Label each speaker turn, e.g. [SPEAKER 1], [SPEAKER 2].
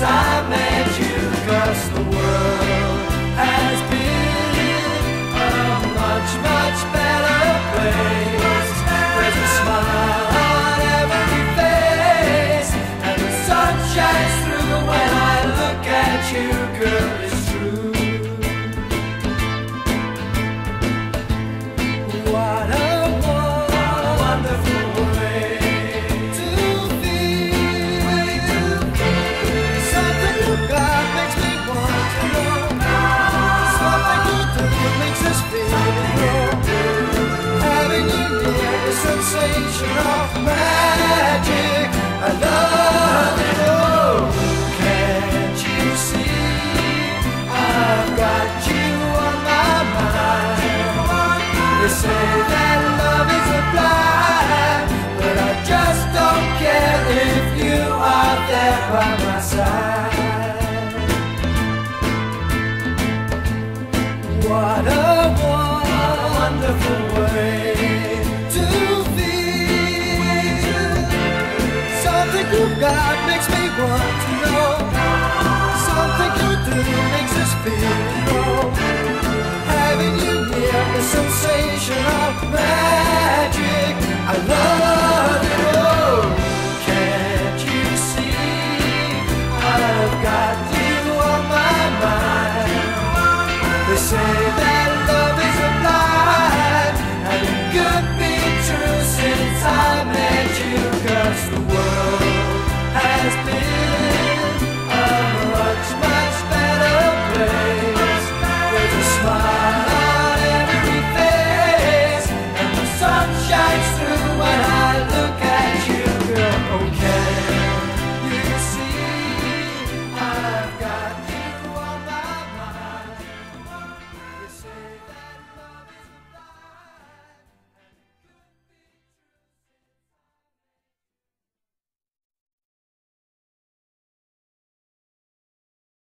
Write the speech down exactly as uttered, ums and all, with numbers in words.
[SPEAKER 1] I met you, 'cause the world has been a much, much better place. There's a smile on every face, and the sun shines through when I look at you, girl, it's true. What a wonderful way to feel. Something good God makes me want to know. Something good that makes us feel. Having you near, the sensation of magic. I love it. Oh, can't you see? I've got you on my mind. They say that love is a blind, but I just don't care if you are there by my side. What a wonderful way to feel. Something good God makes me want